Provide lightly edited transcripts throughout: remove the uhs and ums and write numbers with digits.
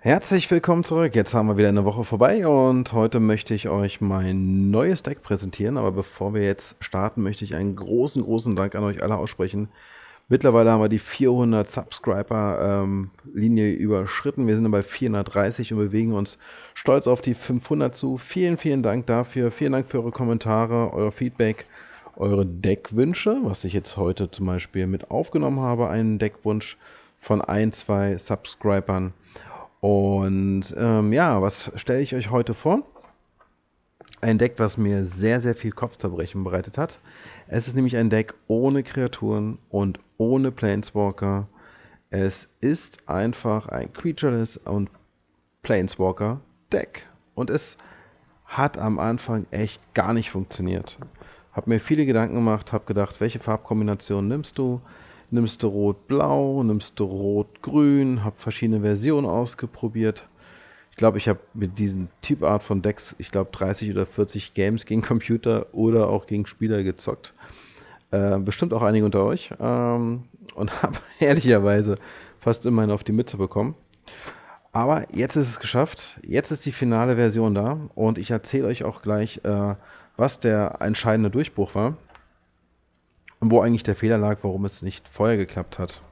Herzlich willkommen zurück. Jetzt haben wir wieder eine Woche vorbei und heute möchte ich euch mein neues Deck präsentieren. Aber bevor wir jetzt starten, möchte ich einen großen Dank an euch alle aussprechen. Mittlerweile haben wir die 400 Subscriber-Linie überschritten. Wir sind bei 430 und bewegen uns stolz auf die 500 zu. Vielen Dank dafür. Vielen Dank für eure Kommentare, euer Feedback, eure Deckwünsche, was ich jetzt heute zum Beispiel mit aufgenommen habe. Einen Deckwunsch von zwei Subscribern. Und ja, was stelle ich euch heute vor? Ein Deck, was mir sehr viel Kopfzerbrechen bereitet hat. Es ist nämlich ein Deck ohne Kreaturen und ohne Planeswalker. Es ist einfach ein Creatureless und Planeswalker Deck. Und es hat am Anfang echt gar nicht funktioniert. Hab mir viele Gedanken gemacht, hab gedacht, welche Farbkombination nimmst du? Nimmst du Rot-Blau, nimmst du Rot-Grün, hab verschiedene Versionen ausprobiert. Ich glaube, ich habe mit diesen Typart von Decks, 30 oder 40 Games gegen Computer oder auch gegen Spieler gezockt. Bestimmt auch einige unter euch. Und habe ehrlicherweise fast immer einen auf die Mütze bekommen. Aber jetzt ist es geschafft. Jetzt ist die finale Version da. Und ich erzähle euch auch gleich, was der entscheidende Durchbruch war. Und wo eigentlich der Fehler lag, warum es nicht vorher geklappt hat.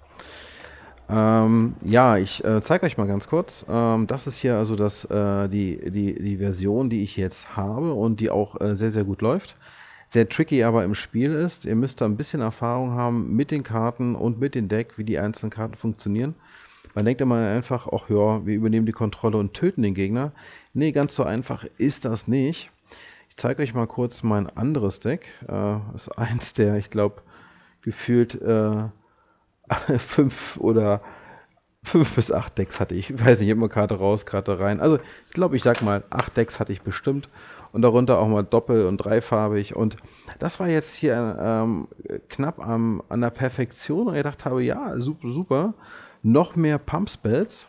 Ja, ich zeige euch mal ganz kurz. Das ist hier also die Version, die ich jetzt habe und die auch sehr gut läuft. Sehr tricky aber im Spiel ist. Ihr müsst da ein bisschen Erfahrung haben mit den Karten und mit dem Deck, wie die einzelnen Karten funktionieren. Man denkt immer einfach, ach ja, wir übernehmen die Kontrolle und töten den Gegner. Nee, ganz so einfach ist das nicht. Ich zeige euch mal kurz mein anderes Deck. Das ist eins der, ich glaube, gefühlt 5 bis 8 Decks hatte ich. Ich weiß nicht, immer Karte raus, Karte rein. Also ich glaube, ich sag mal, 8 Decks hatte ich bestimmt. Und darunter auch mal doppel- und dreifarbig. Und das war jetzt hier knapp an der Perfektion. Und ich dachte habe, ja, super. Noch mehr Pump-Spells.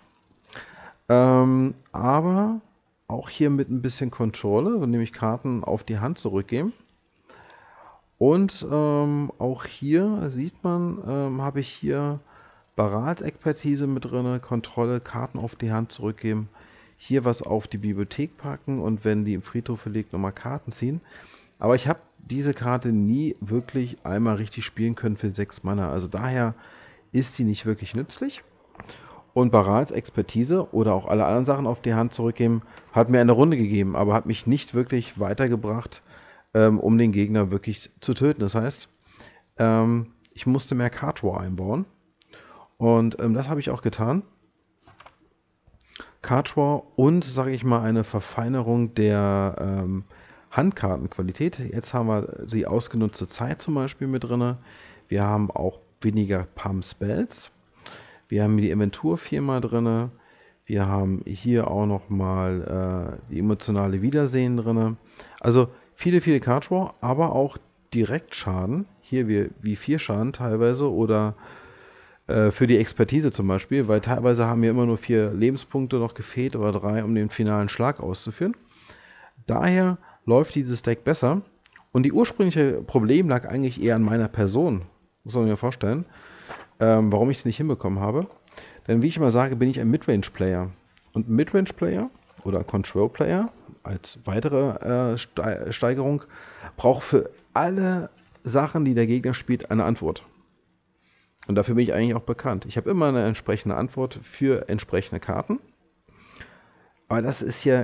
Aber auch hier mit ein bisschen Kontrolle, nämlich Karten auf die Hand zurückgeben. Und auch hier sieht man, habe ich hier Barat-Expertise mit drin, Kontrolle, Karten auf die Hand zurückgeben, hier was auf die Bibliothek packen und wenn die im Friedhof liegt, nochmal Karten ziehen. Aber ich habe diese Karte nie wirklich einmal richtig spielen können für 6 Mana, also daher ist sie nicht wirklich nützlich. Und Barats Expertise oder auch alle anderen Sachen auf die Hand zurückgeben, hat mir eine Runde gegeben, aber hat mich nicht wirklich weitergebracht, um den Gegner wirklich zu töten. Das heißt, ich musste mehr Card Draw einbauen. Und das habe ich auch getan. Card Draw und, sage ich mal, eine Verfeinerung der Handkartenqualität. Jetzt haben wir die ausgenutzte Zeit zum Beispiel mit drin. Wir haben auch weniger Pump Spells. Wir haben die Inventur 4-mal drin. Wir haben hier auch nochmal die emotionale Wiedersehen drin. Also viele Card Draw, aber auch Direktschaden. Hier wie 4 Schaden teilweise oder für die Expertise zum Beispiel, weil teilweise haben mir immer nur 4 Lebenspunkte noch gefehlt oder 3, um den finalen Schlag auszuführen. Daher läuft dieses Deck besser und die ursprüngliche Problem lag eigentlich eher an meiner Person, muss man mir vorstellen, warum ich es nicht hinbekommen habe. Denn wie ich immer sage, bin ich ein Midrange-Player. Und Midrange-Player oder Control-Player als weitere Steigerung braucht für alle Sachen, die der Gegner spielt, eine Antwort. Und dafür bin ich eigentlich auch bekannt. Ich habe immer eine entsprechende Antwort für entsprechende Karten. Aber das ist ja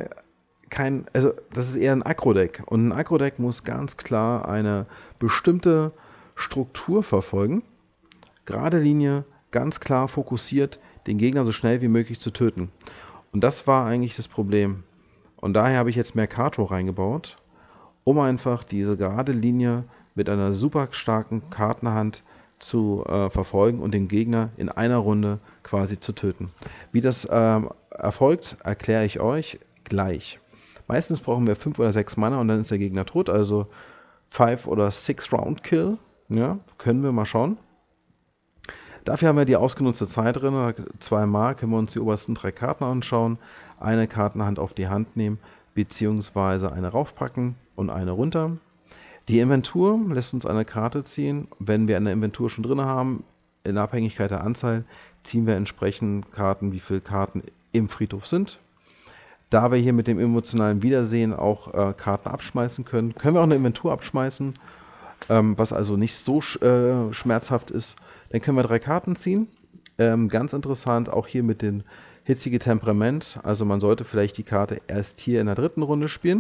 das ist eher ein Aggro-Deck. Und ein Aggro-Deck muss ganz klar eine bestimmte Struktur verfolgen. Gerade Linie, ganz klar fokussiert, den Gegner so schnell wie möglich zu töten. Und das war eigentlich das Problem. Und daher habe ich jetzt mehr Card Draw reingebaut, um einfach diese gerade Linie mit einer super starken Kartenhand zu verfolgen und den Gegner in einer Runde quasi zu töten. Wie das erfolgt, erkläre ich euch gleich. Meistens brauchen wir 5 oder 6 Mana und dann ist der Gegner tot, also 5 oder 6 Round Kill. Ja, können wir mal schauen. Dafür haben wir die ausgenutzte Zeit drin. 2 Mal können wir uns die obersten 3 Karten anschauen, eine Kartenhand auf die Hand nehmen, beziehungsweise eine raufpacken und eine runter. Die Inventur lässt uns eine Karte ziehen. Wenn wir eine Inventur schon drin haben, in Abhängigkeit der Anzahl, ziehen wir entsprechend Karten, wie viele Karten im Friedhof sind. Da wir hier mit dem emotionalen Wiedersehen auch Karten abschmeißen können, können wir auch eine Inventur abschmeißen, was also nicht so schmerzhaft ist. Dann können wir 3 Karten ziehen. Ganz interessant auch hier mit dem hitzige Temperament. Also man sollte vielleicht die Karte erst hier in der 3. Runde spielen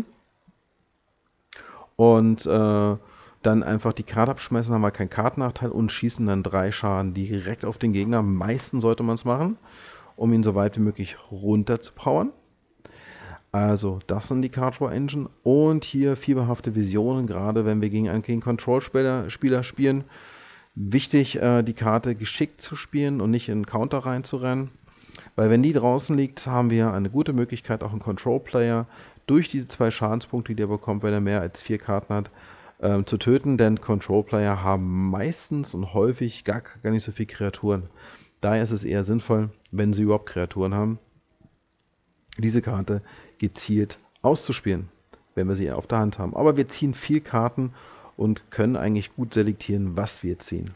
und dann einfach die Karte abschmeißen, haben wir keinen Kartennachteil und schießen dann 3 Schaden direkt auf den Gegner. Meistens sollte man es machen, um ihn so weit wie möglich runter zu powern. Also, das sind die Card Draw Engine. Und hier fieberhafte Visionen, gerade wenn wir gegen einen Control-Spieler spielen. Wichtig, die Karte geschickt zu spielen und nicht in den Counter reinzurennen. Weil wenn die draußen liegt, haben wir eine gute Möglichkeit, auch einen Control-Player durch diese 2 Schadenspunkte, die er bekommt, wenn er mehr als 4 Karten hat, zu töten. Denn Control-Player haben meistens und häufig gar nicht so viele Kreaturen. Daher ist es eher sinnvoll, wenn sie überhaupt Kreaturen haben, diese Karte gezielt auszuspielen, wenn wir sie auf der Hand haben. Aber wir ziehen viel Karten und können eigentlich gut selektieren, was wir ziehen.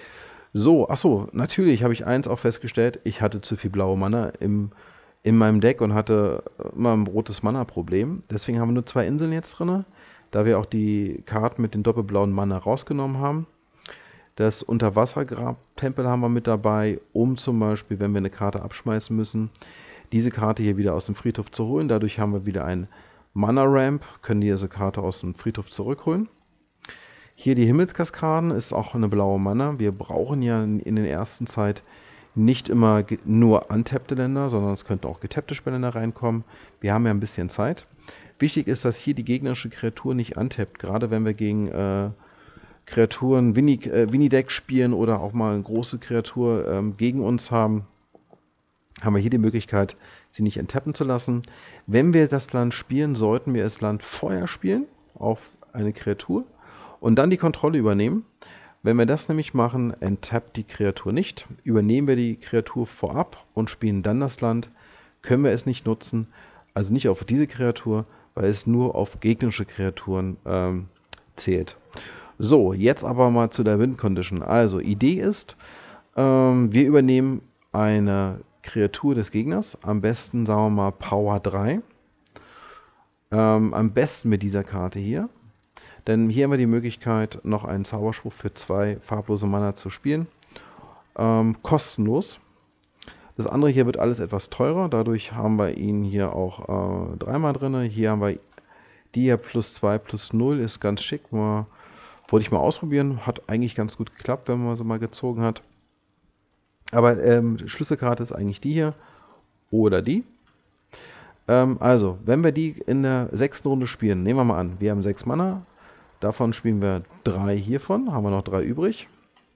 So, achso, natürlich habe ich eins auch festgestellt, ich hatte zu viel blaue Mana in meinem Deck und hatte immer ein rotes Mana-Problem. Deswegen haben wir nur 2 Inseln jetzt drin, da wir auch die Karten mit den doppelblauen Mana rausgenommen haben. Das Unterwassergrabtempel haben wir mit dabei, um zum Beispiel, wenn wir eine Karte abschmeißen müssen, diese Karte hier wieder aus dem Friedhof zu holen. Dadurch haben wir wieder ein Mana-Ramp, können diese Karte aus dem Friedhof zurückholen. Hier die Himmelskaskaden ist auch eine blaue Mana. Wir brauchen ja in der ersten Zeit nicht immer nur untappte Länder, sondern es könnten auch getappte Länder reinkommen. Wir haben ja ein bisschen Zeit. Wichtig ist, dass hier die gegnerische Kreatur nicht untappt, gerade wenn wir gegen Kreaturen Winnie-Deck spielen oder auch mal eine große Kreatur gegen uns haben wir hier die Möglichkeit, sie nicht enttappen zu lassen. Wenn wir das Land spielen, sollten wir das Land vorher spielen, auf eine Kreatur, und dann die Kontrolle übernehmen. Wenn wir das nämlich machen, enttappt die Kreatur nicht, übernehmen wir die Kreatur vorab und spielen dann das Land, können wir es nicht nutzen, also nicht auf diese Kreatur, weil es nur auf gegnerische Kreaturen zählt. So, jetzt aber mal zu der Win Condition. Also, Idee ist, wir übernehmen eine Kreatur des Gegners, am besten sagen wir mal Power 3, am besten mit dieser Karte hier, denn hier haben wir die Möglichkeit, noch einen Zauberspruch für 2 farblose Mana zu spielen, kostenlos. Das andere hier wird alles etwas teurer, dadurch haben wir ihn hier auch 3-mal drin, hier haben wir die hier plus 2 plus 0, ist ganz schick, wollte ich mal ausprobieren, hat eigentlich ganz gut geklappt, wenn man sie mal gezogen hat. Aber Schlüsselkarte ist eigentlich die hier oder die. Also, wenn wir die in der 6. Runde spielen, nehmen wir mal an, wir haben 6 Mana, davon spielen wir 3 hiervon, haben wir noch 3 übrig,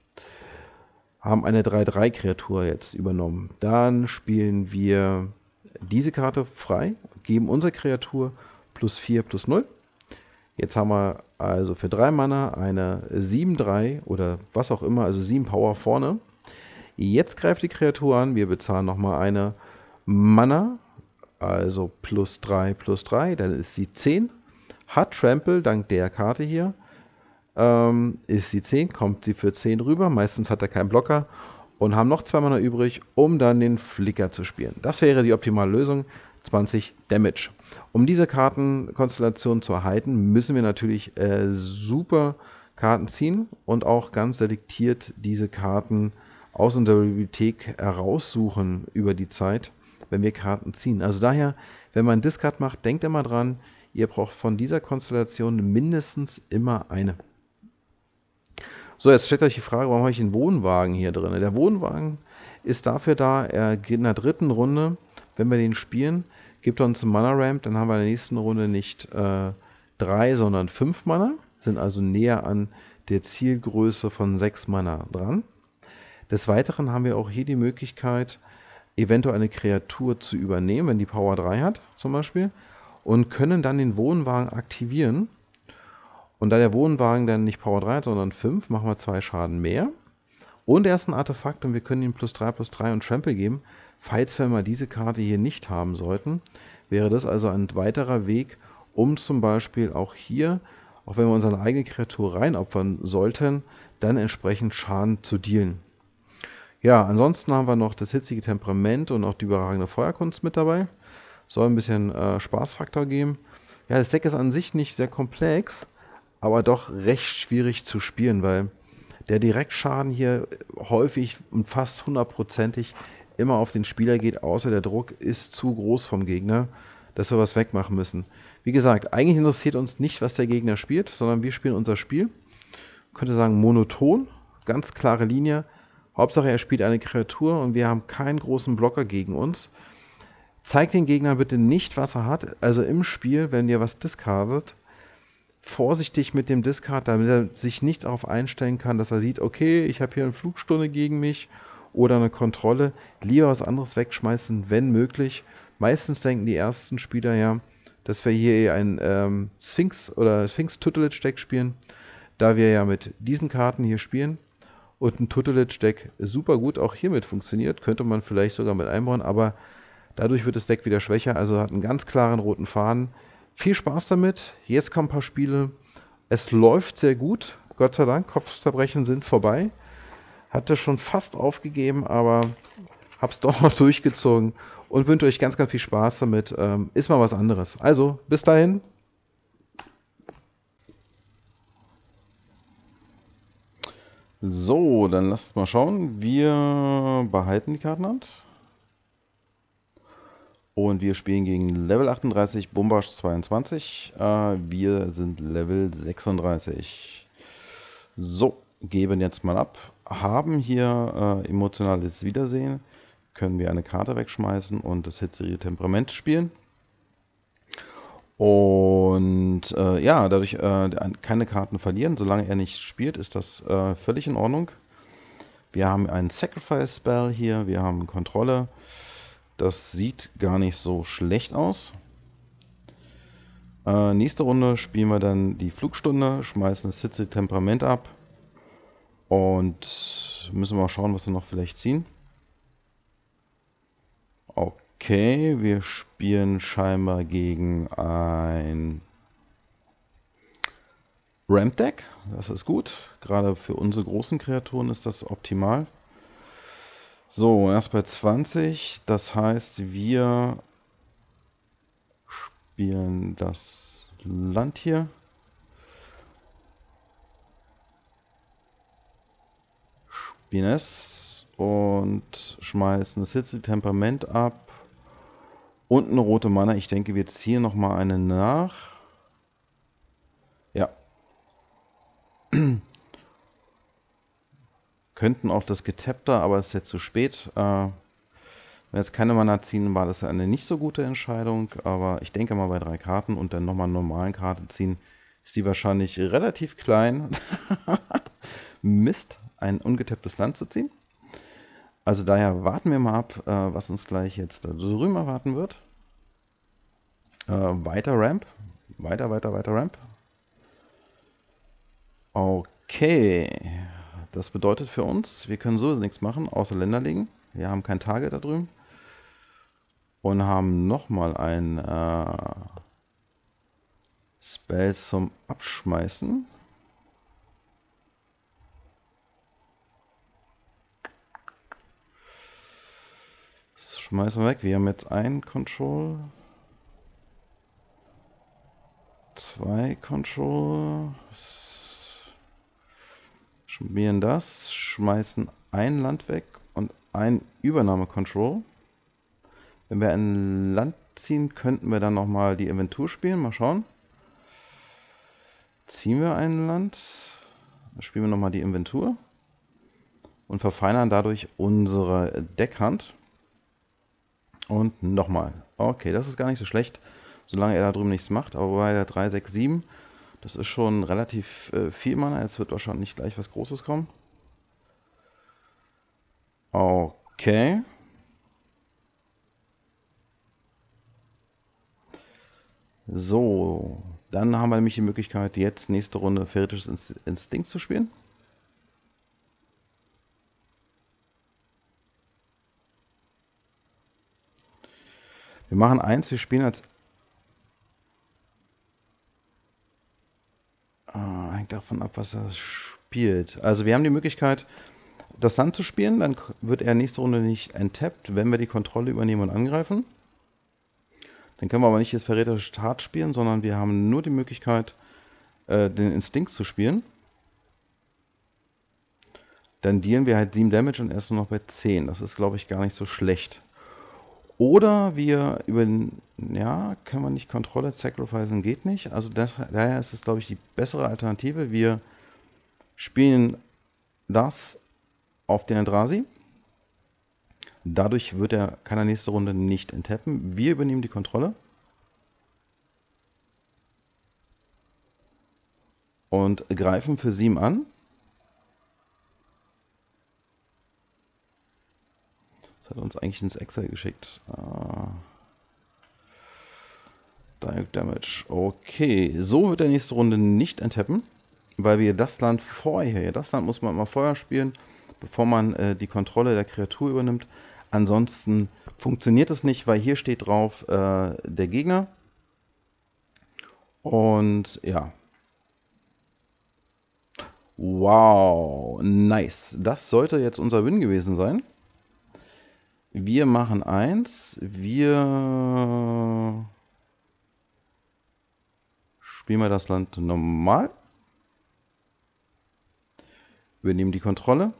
haben eine 3/3 Kreatur jetzt übernommen. Dann spielen wir diese Karte frei, geben unserer Kreatur plus 4 plus 0. Jetzt haben wir also für 3 Mana eine 7/3 oder was auch immer, also 7 Power vorne. Jetzt greift die Kreatur an, wir bezahlen nochmal eine Mana, also plus 3, dann ist sie 10. Hat Trample, dank der Karte hier, ist sie 10, kommt sie für 10 rüber, meistens hat er keinen Blocker und haben noch 2 Mana übrig, um dann den Flicker zu spielen. Das wäre die optimale Lösung, 20 Damage. Um diese Kartenkonstellation zu erhalten, müssen wir natürlich super Karten ziehen und auch ganz selektiert diese Karten aus unserer Bibliothek heraussuchen über die Zeit, wenn wir Karten ziehen. Also daher, wenn man Discard macht, denkt immer dran, ihr braucht von dieser Konstellation mindestens immer eine. So, jetzt stellt euch die Frage, warum habe ich einen Wohnwagen hier drin? Der Wohnwagen ist dafür da, er geht in der 3. Runde, wenn wir den spielen, gibt er uns einen Mana-Ramp, dann haben wir in der nächsten Runde nicht 3, sondern 5 Mana, sind also näher an der Zielgröße von 6 Mana dran. Des Weiteren haben wir auch hier die Möglichkeit, eventuell eine Kreatur zu übernehmen, wenn die Power 3 hat, zum Beispiel, und können dann den Wohnwagen aktivieren. Und da der Wohnwagen dann nicht Power 3 hat, sondern 5, machen wir 2 Schaden mehr. Und er ist ein Artefakt und wir können ihm plus 3 und Trample geben. Falls wir mal diese Karte hier nicht haben sollten, wäre das also ein weiterer Weg, um zum Beispiel auch hier, auch wenn wir unsere eigene Kreatur reinopfern sollten, dann entsprechend Schaden zu dealen. Ja, ansonsten haben wir noch das hitzige Temperament und auch die überragende Feuerkunst mit dabei. Soll ein bisschen Spaßfaktor geben. Ja, das Deck ist an sich nicht sehr komplex, aber doch recht schwierig zu spielen, weil der Direktschaden hier häufig und fast hundertprozentig immer auf den Spieler geht, außer der Druck ist zu groß vom Gegner, dass wir was wegmachen müssen. Wie gesagt, eigentlich interessiert uns nicht, was der Gegner spielt, sondern wir spielen unser Spiel. Ich könnte sagen monoton, ganz klare Linie. Hauptsache er spielt eine Kreatur und wir haben keinen großen Blocker gegen uns. Zeigt den Gegner bitte nicht, was er hat. Also im Spiel, wenn ihr was discardet, vorsichtig mit dem Discard, damit er sich nicht darauf einstellen kann, dass er sieht, okay, ich habe hier eine Flugstunde gegen mich oder eine Kontrolle. Lieber was anderes wegschmeißen, wenn möglich. Meistens denken die ersten Spieler ja, dass wir hier ein Sphinx oder Sphinx Tutelage Deck spielen, da wir ja mit diesen Karten hier spielen und ein Tutelage Deck super gut auch hiermit funktioniert, könnte man vielleicht sogar mit einbauen, aber dadurch wird das Deck wieder schwächer, also hat einen ganz klaren roten Faden. Viel Spaß damit. Jetzt kommen ein paar Spiele. Es läuft sehr gut. Gott sei Dank, Kopfzerbrechen sind vorbei. Hatte schon fast aufgegeben, aber hab's doch noch durchgezogen und wünsche euch ganz, ganz viel Spaß damit. Ist mal was anderes. Also, bis dahin. So, dann lasst mal schauen. Wir behalten die Kartenhand. Und wir spielen gegen Level 38, Bumbasch 22. Wir sind Level 36. So, geben jetzt mal ab. Haben hier emotionales Wiedersehen. Können wir eine Karte wegschmeißen und das hitzige Temperament spielen. Und ja, dadurch keine Karten verlieren. Solange er nicht spielt, ist das völlig in Ordnung. Wir haben einen Sacrifice Spell hier. Wir haben Kontrolle. Das sieht gar nicht so schlecht aus. Nächste Runde spielen wir dann die Flugstunde, schmeißen das hitzige Temperament ab und müssen mal schauen, was wir noch vielleicht ziehen. Okay, wir spielen scheinbar gegen ein Ramp Deck. Das ist gut. Gerade für unsere großen Kreaturen ist das optimal. So, erst bei 20. Das heißt, wir spielen das Land hier. Spielen es und schmeißen das hitzige Temperament ab. Und eine rote Mana. Ich denke, wir ziehen nochmal eine nach. Ja. Könnten auch das Getappte, aber es ist jetzt zu spät. Wenn wir jetzt keine Mana ziehen, war das eine nicht so gute Entscheidung. Aber ich denke mal bei 3 Karten und dann nochmal eine normalen Karte ziehen, ist die wahrscheinlich relativ klein. Mist, ein ungetapptes Land zu ziehen. Also daher warten wir mal ab, was uns gleich jetzt da drüben erwarten wird. Weiter Ramp. Weiter Ramp. Okay. Das bedeutet für uns, wir können sowieso nichts machen, außer Länder legen. Wir haben kein Target da drüben. Und haben nochmal ein Spell zum Abschmeißen. Das schmeißen wir weg. Wir haben jetzt ein Control. 2 Control. Spielen das. Schmeißen ein Land weg und ein Übernahme-Control. Wenn wir ein Land ziehen, könnten wir dann nochmal die Inventur spielen. Mal schauen. Ziehen wir ein Land. Dann spielen wir nochmal die Inventur. Und verfeinern dadurch unsere Deckhand. Und nochmal. Okay, das ist gar nicht so schlecht, solange er da drüben nichts macht. Aber bei der 3, 6, 7, das ist schon relativ viel Mana. Jetzt wird wahrscheinlich gleich was Großes kommen. Okay. So, dann haben wir nämlich die Möglichkeit, jetzt nächste Runde Ferisches Instinkt zu spielen. Wir machen eins, wir spielen als... hängt davon ab, was er spielt. Also wir haben die Möglichkeit, das Land zu spielen, dann wird er nächste Runde nicht enttappt, wenn wir die Kontrolle übernehmen und angreifen. Dann können wir aber nicht das verräterische Tat spielen, sondern wir haben nur die Möglichkeit, den Instinkt zu spielen. Dann dealen wir halt 7 Damage und er ist nur noch bei 10. Das ist, glaube ich, gar nicht so schlecht. Oder wir ja, können wir nicht Kontrolle sacrificen, geht nicht. Also daher ist es, glaube ich, die bessere Alternative. Wir spielen das auf den Eldrazi. Dadurch kann er nächste Runde nicht enttappen. Wir übernehmen die Kontrolle. Und greifen für 7 an. Das hat uns eigentlich ins Exile geschickt. Direct Damage. Okay, so wird der nächste Runde nicht enttappen, weil wir das Land vorher, das Land muss man immer vorher spielen, bevor man die Kontrolle der Kreatur übernimmt. Ansonsten funktioniert es nicht, weil hier steht drauf der Gegner. Und ja. Wow, nice. Das sollte jetzt unser Win gewesen sein. Wir machen eins. Wir spielen mal das Land normal. Wir nehmen die Kontrolle.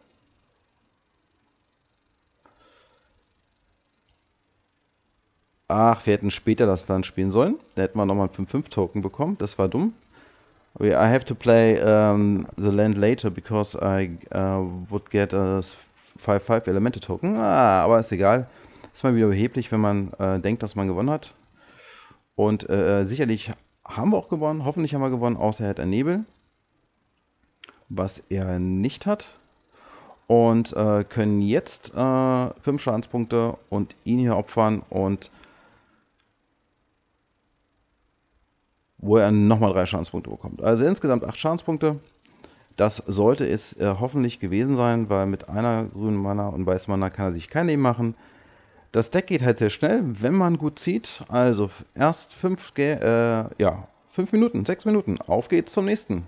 Ach, wir hätten später das Land spielen sollen. Da hätten wir nochmal einen 5-5 Token bekommen. Das war dumm. I have to play the land later because I would get a 5-5 Elemente Token. Aber ist egal. Ist mal wieder beheblich, wenn man denkt, dass man gewonnen hat. Und sicherlich haben wir auch gewonnen. Hoffentlich haben wir gewonnen, außer er hat ein Nebel. Was er nicht hat. Und können jetzt 5 Schadenspunkte und ihn hier opfern und wo er nochmal 3 Schadenspunkte bekommt. Also insgesamt 8 Schadenspunkte. Das sollte es hoffentlich gewesen sein, weil mit einer grünen Mana und weißen Mana kann er sich kein Leben machen. Das Deck geht halt sehr schnell, wenn man gut zieht. Also erst 5 Minuten, 6 Minuten. Auf geht's zum nächsten.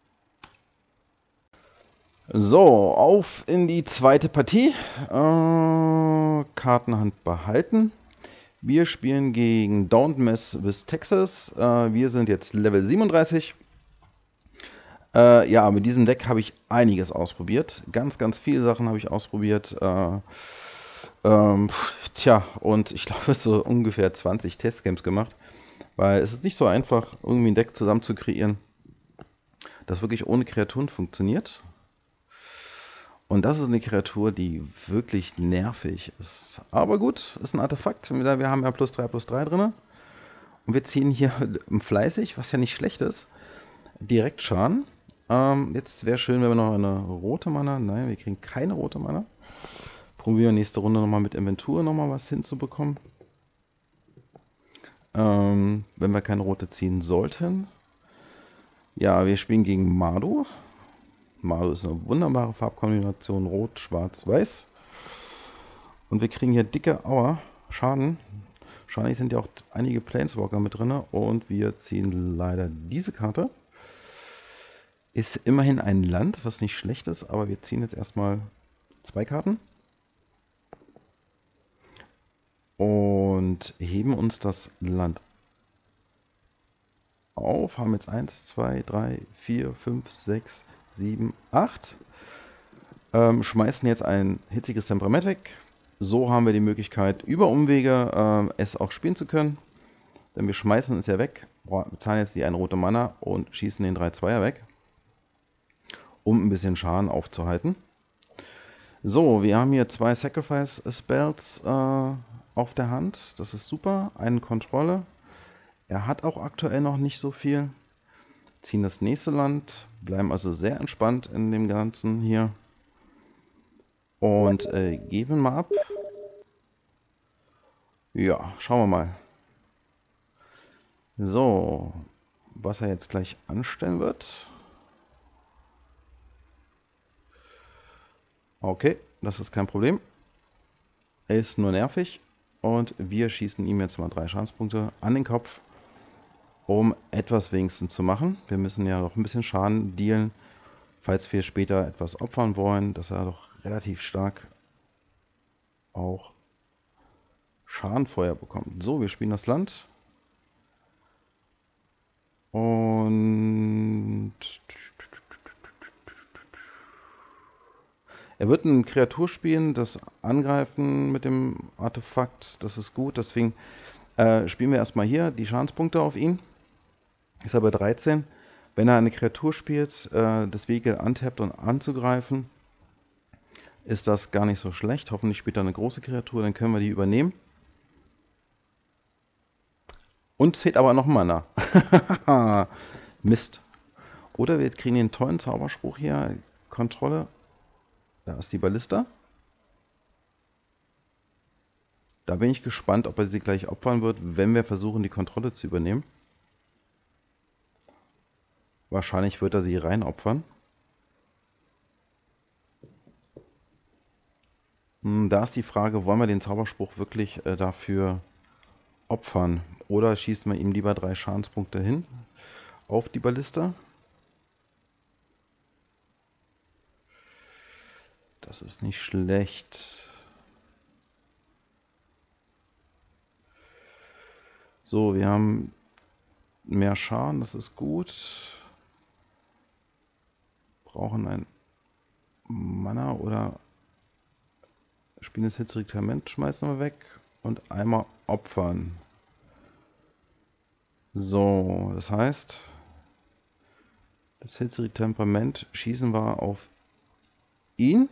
So, auf in die zweite Partie. Kartenhand behalten. Wir spielen gegen Don't Mess with Texas. Wir sind jetzt Level 37. Ja, mit diesem Deck habe ich einiges ausprobiert. Ganz, ganz viele Sachen habe ich ausprobiert. Tja, und ich glaube, so ungefähr 20 Testgames gemacht. Weil es ist nicht so einfach, irgendwie ein Deck zusammen zu kreieren, das wirklich ohne Kreaturen funktioniert. Und das ist eine Kreatur, die wirklich nervig ist. Aber gut, ist ein Artefakt. Wir haben ja +3/+3 drin. Und wir ziehen hier fleißig, was ja nicht schlecht ist, direkt Schaden. Jetzt wäre schön, wenn wir noch eine rote Mana. Nein, wir kriegen keine rote Mana. Probieren wir nächste Runde nochmal mit Inventur nochmal was hinzubekommen. Wenn wir keine rote ziehen sollten. Ja, wir spielen gegen Mardu. Mardu ist eine wunderbare Farbkombination Rot, Schwarz, Weiß. Und wir kriegen hier dicke Schaden. Wahrscheinlich sind ja auch einige Planeswalker mit drin. Und wir ziehen leider diese Karte. Ist immerhin ein Land, was nicht schlecht ist. Aber wir ziehen jetzt erstmal 2 Karten. Und heben uns das Land auf. Haben jetzt 1, 2, 3, 4, 5, 6, 7, 8. Schmeißen jetzt ein hitziges Temperament weg. So haben wir die Möglichkeit, über Umwege es auch spielen zu können. Denn wir schmeißen es ja weg, bezahlen jetzt die eine rote Mana und schießen den 3/2er weg, um ein bisschen Schaden aufzuhalten. So, wir haben hier 2 Sacrifice Spells auf der Hand. Das ist super. Eine Kontrolle. Er hat auch aktuell noch nicht so viel. Ziehen das nächste Land, bleiben also sehr entspannt in dem Ganzen hier. Und geben mal ab. Ja, schauen wir mal. So, was er jetzt gleich anstellen wird. Okay, das ist kein Problem. Er ist nur nervig. Und wir schießen ihm jetzt mal 3 Schadenspunkte an den Kopf, um etwas wenigstens zu machen. Wir müssen ja noch ein bisschen Schaden dealen, falls wir später etwas opfern wollen, dass er doch relativ stark auch Schadenfeuer bekommt. So, wir spielen das Land. Und er wird eine Kreatur spielen, das Angreifen mit dem Artefakt, das ist gut. Deswegen spielen wir erstmal hier die Schadenspunkte auf ihn. Ist er bei 13. Wenn er eine Kreatur spielt, das Vehikel antappt und anzugreifen, ist das gar nicht so schlecht. Hoffentlich spielt er eine große Kreatur, dann können wir die übernehmen. Und fehlt aber noch Mana. Mist. Oder wir kriegen den tollen Zauberspruch hier. Kontrolle. Da ist die Ballista. Da bin ich gespannt, ob er sie gleich opfern wird, wenn wir versuchen, die Kontrolle zu übernehmen. Wahrscheinlich wird er sie rein opfern. Da ist die Frage, wollen wir den Zauberspruch wirklich dafür opfern? Oder schießen wir ihm lieber 3 Schadenspunkte hin auf die Ballista? Das ist nicht schlecht. So, wir haben mehr Schaden, das ist gut. Brauchen ein Mana oder spielen das Hitzige Temperament, schmeißen wir weg und einmal opfern. So, das heißt, das Hitzige Temperament schießen wir auf ihn.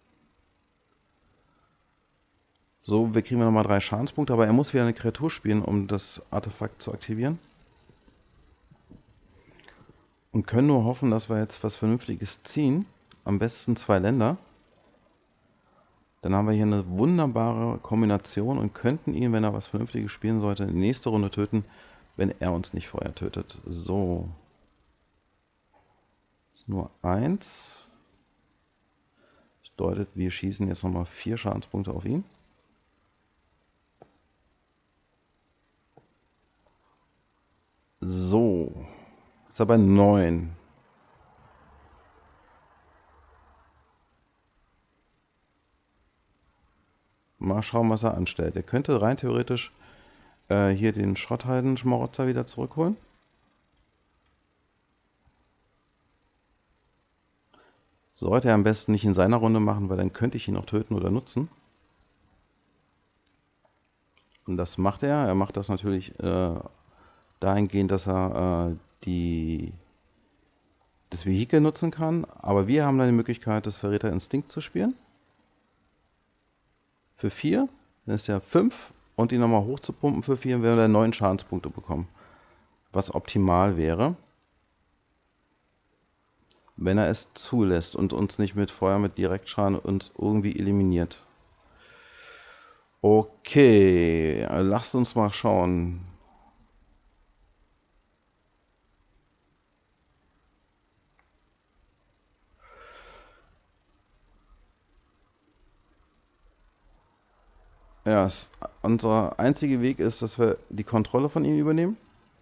So, wir kriegen nochmal 3 Schadenspunkte, aber er muss wieder eine Kreatur spielen, um das Artefakt zu aktivieren. Und können nur hoffen, dass wir jetzt was Vernünftiges ziehen. Am besten 2 Länder. Dann haben wir hier eine wunderbare Kombination und könnten ihn, wenn er was Vernünftiges spielen sollte, in die nächste Runde töten, wenn er uns nicht vorher tötet. So. Das ist nur 1. Das bedeutet, wir schießen jetzt nochmal 4 Schadenspunkte auf ihn. So. Ist er bei 9. Mal schauen, was er anstellt. Er könnte rein theoretisch hier den Schrotthalden-Schmarotzer wieder zurückholen. Sollte er am besten nicht in seiner Runde machen, weil dann könnte ich ihn auch töten oder nutzen. Und das macht er. Er macht das natürlich dahingehend, dass er das Vehikel nutzen kann. Aber wir haben dann die Möglichkeit, das Verräter Instinkt zu spielen. Für 4. Dann ist er 5. Und ihn nochmal hochzupumpen für 4, werden wir dann 9 Schadenspunkte bekommen. Was optimal wäre, wenn er es zulässt und uns nicht mit Feuer mit Direktschaden uns irgendwie eliminiert. Okay, lasst uns mal schauen. Ja, unser einziger Weg ist, dass wir die Kontrolle von ihm übernehmen.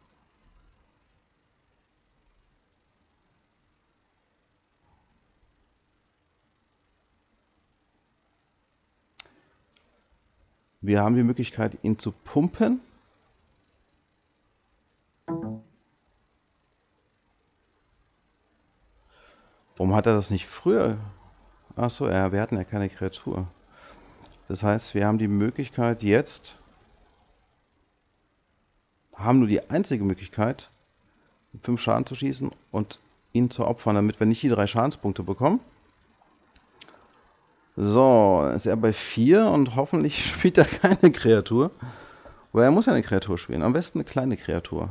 Wir haben die Möglichkeit, ihn zu pumpen. Warum hat er das nicht früher? Achso, ja, wir hatten ja keine Kreatur. Das heißt, wir haben die Möglichkeit jetzt, haben nur die einzige Möglichkeit, 5 Schaden zu schießen und ihn zu opfern, damit wir nicht die 3 Schadenspunkte bekommen. So, ist er bei 4 und hoffentlich spielt er keine Kreatur. Weil er muss ja eine Kreatur spielen. Am besten eine kleine Kreatur.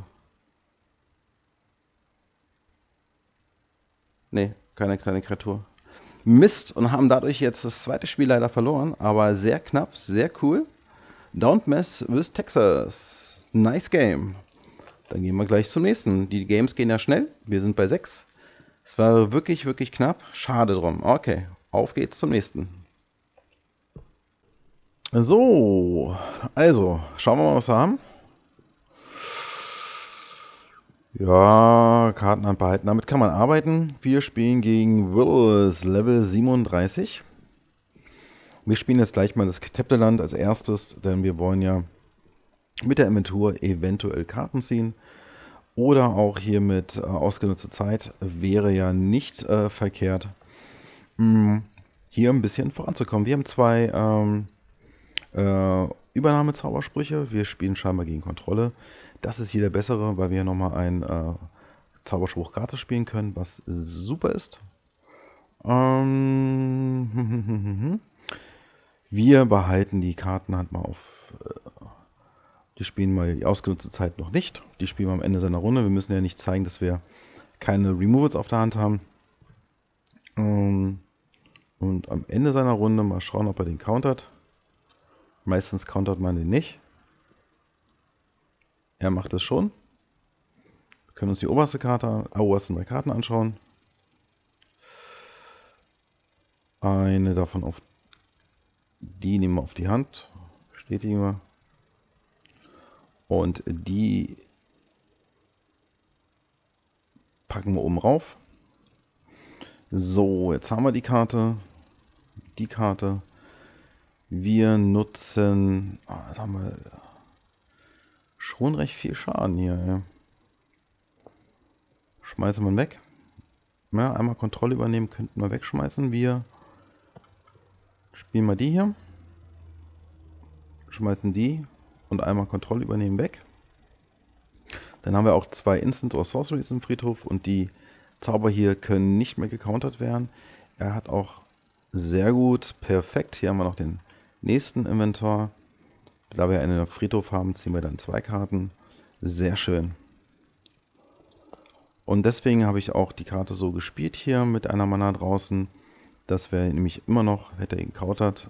Ne, keine kleine Kreatur. Mist, und haben dadurch jetzt das zweite Spiel leider verloren, aber sehr knapp, sehr cool. Don't mess with Texas. Nice game. Dann gehen wir gleich zum nächsten. Die Games gehen ja schnell. Wir sind bei 6. Es war wirklich, wirklich knapp. Schade drum. Okay, auf geht's zum nächsten. So, also, schauen wir mal, was wir haben. Ja, Kartenhand behalten. Damit kann man arbeiten. Wir spielen gegen Willis, Level 37. Wir spielen jetzt gleich mal das Ketepteland als erstes, denn wir wollen ja mit der Inventur eventuell Karten ziehen. Oder auch hier mit ausgenutzter Zeit wäre ja nicht verkehrt, hier ein bisschen voranzukommen. Wir haben zwei Übernahmezaubersprüche. Wir spielen scheinbar gegen Kontrolle. Das ist hier der bessere, weil wir nochmal einen Zauberspruch gratis spielen können, was super ist. Wir behalten die Karten halt mal auf. Die spielen mal die ausgenutzte Zeit noch nicht. Die spielen wir am Ende seiner Runde. Wir müssen ja nicht zeigen, dass wir keine Removals auf der Hand haben. Und am Ende seiner Runde mal schauen, ob er den countert. Meistens countert man den nicht. Er macht es schon. Wir können uns die obersten drei Karten anschauen. Eine davon auf die nehmen wir auf die Hand. Bestätigen wir. Und die packen wir oben rauf. So, jetzt haben wir die Karte. Die Karte. Wir nutzen. Jetzt haben wir schon recht viel Schaden hier. Ja. Schmeißen wir weg. Ja, einmal Kontrolle übernehmen könnten wir wegschmeißen. Wir spielen mal die hier. Schmeißen die. Und einmal Kontrolle übernehmen weg. Dann haben wir auch zwei Instant oder Sorceries im Friedhof. Und die Zauber hier können nicht mehr gecountert werden. Er hat auch sehr gut, perfekt. Hier haben wir noch den nächsten Inventar. Da wir einen Friedhof haben, ziehen wir dann zwei Karten. Sehr schön. Und deswegen habe ich auch die Karte so gespielt hier mit einer Mana draußen, dass wir nämlich immer noch, hätte er ihn countert,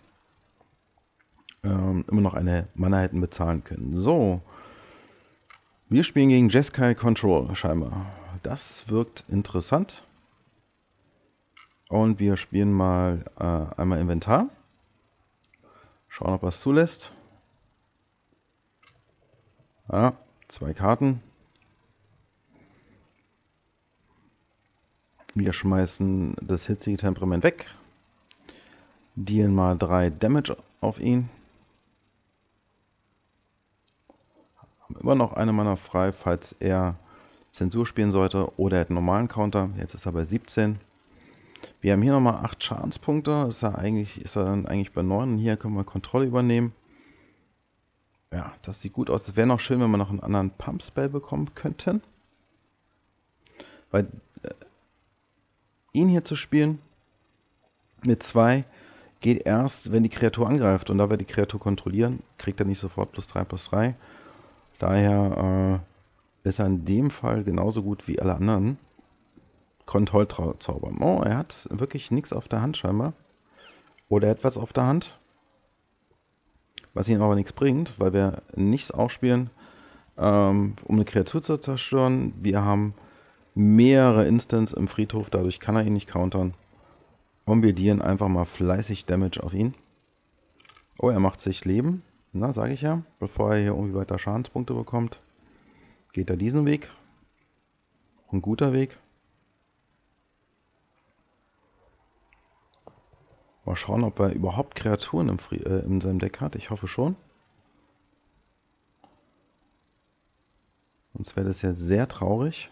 immer noch eine Mana hätten bezahlen können. So, wir spielen gegen Jeskai Control scheinbar. Das wirkt interessant. Und wir spielen mal einmal Inventar. Schauen, ob er es zulässt. Ja, zwei Karten. Wir schmeißen das hitzige Temperament weg. Dealen mal 3 Damage auf ihn. Haben immer noch eine Mana frei, falls er Zensur spielen sollte oder er hat einen normalen Counter. Jetzt ist er bei 17. Wir haben hier nochmal 8 Schadenspunkte. Ist er dann eigentlich bei 9. Und hier können wir Kontrolle übernehmen. Ja, das sieht gut aus. Es wäre noch schön, wenn wir noch einen anderen Pump-Spell bekommen könnten. Weil ihn hier zu spielen mit 2 geht erst, wenn die Kreatur angreift. Und da wir die Kreatur kontrollieren, kriegt er nicht sofort +3/+3. Daher ist er in dem Fall genauso gut wie alle anderen Kontrollzauber. Oh, er hat wirklich nichts auf der Hand scheinbar. Oder etwas auf der Hand. Was ihm aber nichts bringt, weil wir nichts ausspielen, um eine Kreatur zu zerstören. Wir haben mehrere Instants im Friedhof, dadurch kann er ihn nicht countern. Und wir dealen einfach mal fleißig Damage auf ihn. Oh, er macht sich Leben. Na, sage ich ja. Bevor er hier irgendwie weiter Schadenspunkte bekommt, geht er diesen Weg. Ein guter Weg. Mal schauen, ob er überhaupt Kreaturen in seinem Deck hat. Ich hoffe schon. Sonst wäre das ja sehr traurig.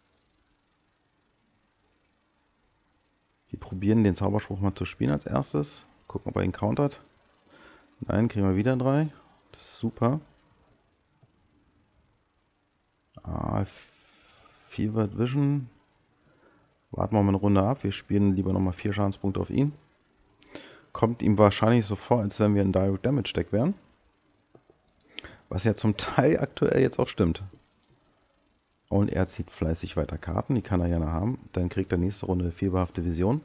Wir probieren den Zauberspruch mal zu spielen als erstes. Gucken, ob er ihn countert. Nein, kriegen wir wieder 3. Das ist super. Fevered Vision. Warten wir mal eine Runde ab. Wir spielen lieber nochmal 4 Schadenspunkte auf ihn. Kommt ihm wahrscheinlich so vor, als wenn wir ein Direct Damage Deck wären. Was ja zum Teil aktuell jetzt auch stimmt. Und er zieht fleißig weiter Karten, die kann er gerne haben. Dann kriegt er nächste Runde fieberhafte Vision.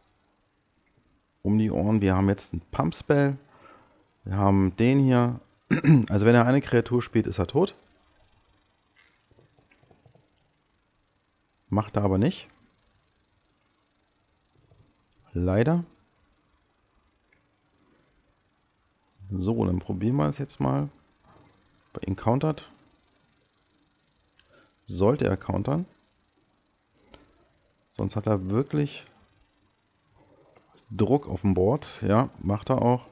Um die Ohren. Wir haben jetzt einen Pump Spell. Wir haben den hier. Also wenn er eine Kreatur spielt, ist er tot. Macht er aber nicht. Leider. So, dann probieren wir es jetzt mal. Bei ihm countert. sollte er countern. Sonst hat er wirklich Druck auf dem Board. Ja, macht er auch.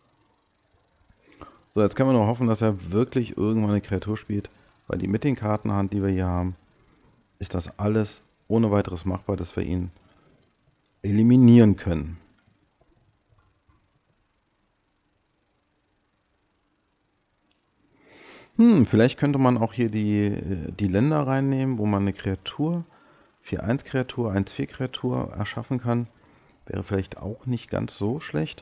So, jetzt können wir nur hoffen, dass er wirklich irgendwann eine Kreatur spielt, weil mit den Kartenhand, die wir hier haben, ist das alles ohne weiteres machbar, dass wir ihn eliminieren können. Vielleicht könnte man auch hier die Länder reinnehmen, wo man eine Kreatur, 4-1 Kreatur, 1-4 Kreatur erschaffen kann. Wäre vielleicht auch nicht ganz so schlecht.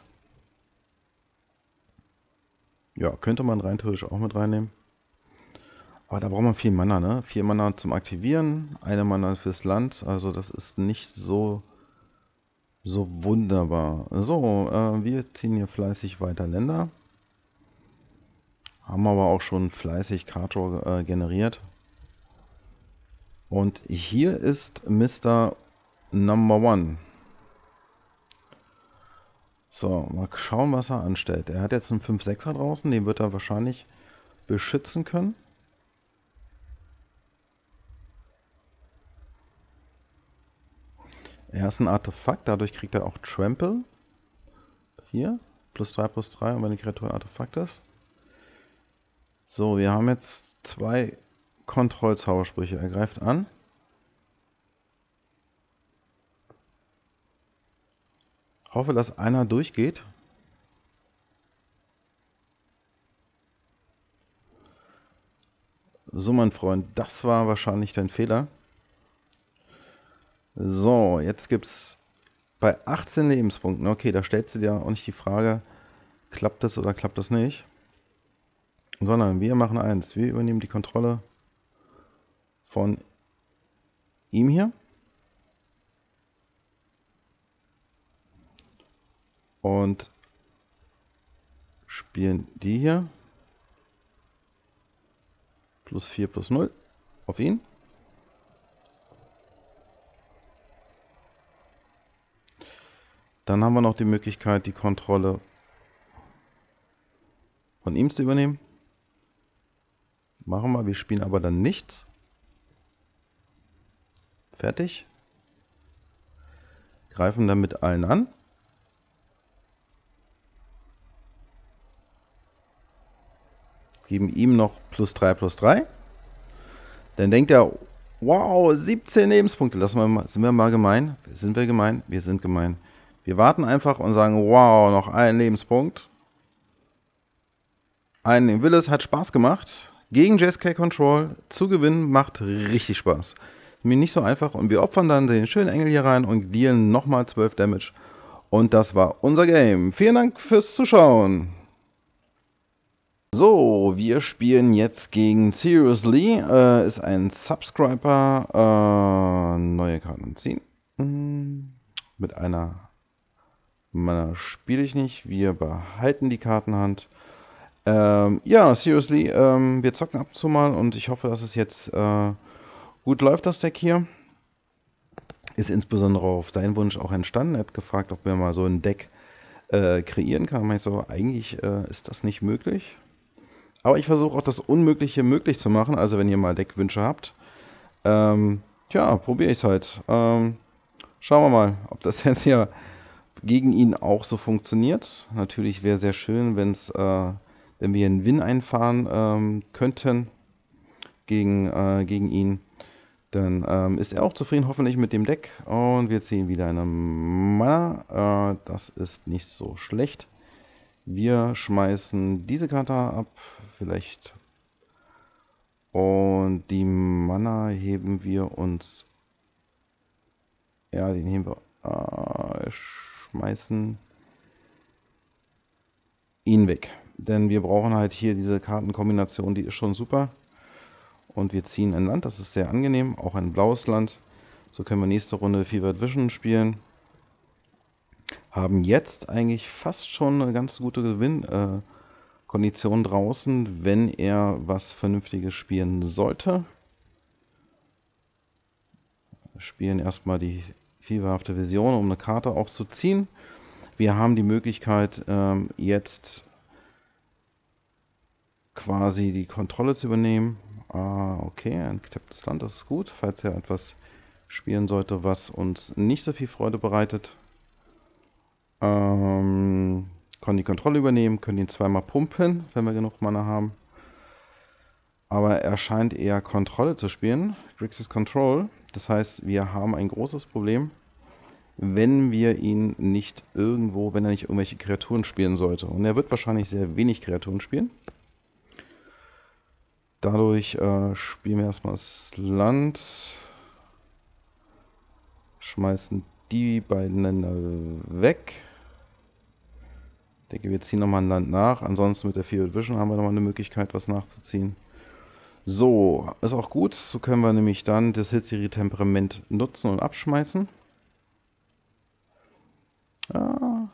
Ja, könnte man rein theoretisch auch mit reinnehmen. Aber da braucht man 4 Mana, ne? 4 Mana zum Aktivieren, 1 Mana fürs Land. Also das ist nicht so wunderbar. So, wir ziehen hier fleißig weiter Länder. Haben aber auch schon fleißig Card Draw generiert. Und hier ist Mr. Number One. So, mal schauen, was er anstellt. Er hat jetzt einen 5-6er draußen, den wird er wahrscheinlich beschützen können. Er ist ein Artefakt, dadurch kriegt er auch Trample. Hier, +3/+3, und wenn die Kreatur ein Artefakt ist. So, wir haben jetzt 2 Kontrollzaubersprüche. Er greift an. Hoffe, dass einer durchgeht. So, mein Freund, das war wahrscheinlich dein Fehler. So, jetzt gibt es bei 18 Lebenspunkten. Okay, da stellst du dir auch nicht die Frage, klappt das oder klappt das nicht. Sondern wir machen eins. Wir übernehmen die Kontrolle von ihm hier. Und spielen die hier. +4/+0 auf ihn. Dann haben wir noch die Möglichkeit, die Kontrolle von ihm zu übernehmen. Machen wir, wir spielen aber dann nichts. Fertig. Greifen dann mit allen an. Geben ihm noch +3/+3. Dann denkt er, wow, 17 Lebenspunkte. Sind wir mal gemein? Sind wir gemein? Wir sind gemein. Wir warten einfach und sagen, wow, noch ein Lebenspunkt. Ein Willis hat Spaß gemacht. Gegen JSK Control zu gewinnen macht richtig Spaß. Mir nicht so einfach, und wir opfern dann den schönen Engel hier rein und dealen nochmal 12 Damage. Und das war unser Game. Vielen Dank fürs Zuschauen. So, wir spielen jetzt gegen Seriously. Ist ein Subscriber. Neue Karten ziehen. Mit einer Mana spiele ich nicht. Wir behalten die Kartenhand. Ja, Seriously, wir zocken ab und zu mal und ich hoffe, dass es jetzt gut läuft, das Deck hier. Ist insbesondere auf seinen Wunsch auch entstanden. Er hat gefragt, ob wir mal so ein Deck kreieren kann. Ich so, eigentlich ist das nicht möglich. Aber ich versuche auch das Unmögliche möglich zu machen. Also wenn ihr mal Deckwünsche habt, ja, probiere ich es halt. Schauen wir mal, ob das jetzt hier gegen ihn auch so funktioniert. Natürlich wäre sehr schön, wenn wir einen Win einfahren könnten gegen ihn. Dann ist er auch zufrieden, hoffentlich mit dem Deck. Und wir ziehen wieder eine Mana. Das ist nicht so schlecht. Wir schmeißen diese Karte ab, vielleicht. Und die Mana heben wir uns. Ja, den heben wir. Schmeißen ihn weg. Denn wir brauchen halt hier diese Kartenkombination, die ist schon super. Und wir ziehen ein Land, das ist sehr angenehm, auch ein blaues Land. So können wir nächste Runde Fevered Vision spielen. Haben jetzt eigentlich fast schon eine ganz gute Gewinnkondition draußen, wenn er was Vernünftiges spielen sollte. Wir spielen erstmal die fieberhafte Vision, um eine Karte auch zu ziehen. Wir haben die Möglichkeit, jetzt quasi die Kontrolle zu übernehmen. Okay, ein getapptes Land, das ist gut. Falls er etwas spielen sollte, was uns nicht so viel Freude bereitet. Können die Kontrolle übernehmen, können ihn zweimal pumpen, wenn wir genug Mana haben. Aber er scheint eher Kontrolle zu spielen. Grixis Control. Das heißt, wir haben ein großes Problem, wenn wir ihn nicht irgendwo, wenn er nicht irgendwelche Kreaturen spielen sollte. Und er wird wahrscheinlich sehr wenig Kreaturen spielen. Dadurch spielen wir erstmal das Land. Schmeißen die beiden Länder weg. Ich denke, wir ziehen nochmal ein Land nach. Ansonsten mit der Field Vision haben wir nochmal eine Möglichkeit, was nachzuziehen. So, ist auch gut. So können wir nämlich dann das hitzige Temperament nutzen und abschmeißen. Ja.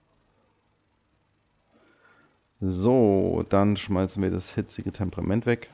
So, dann schmeißen wir das hitzige Temperament weg.